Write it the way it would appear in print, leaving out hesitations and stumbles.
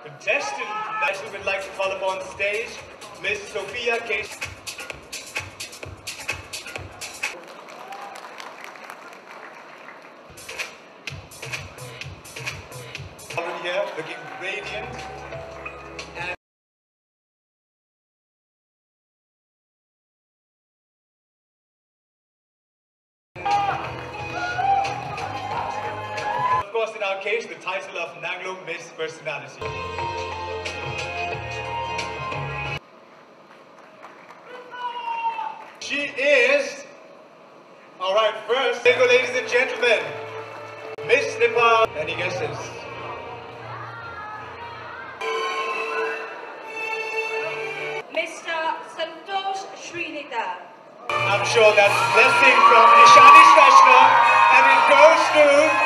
contestant national would like to call upon the stage Miss Sophia K. Here, looking radiant. And of course, in our case, the title of Nanglo Miss Personality. She is, all right, first, ladies and gentlemen, Miss Nepal. Any guesses? I'm sure that's a blessing from Ishani Shrestha, and it goes to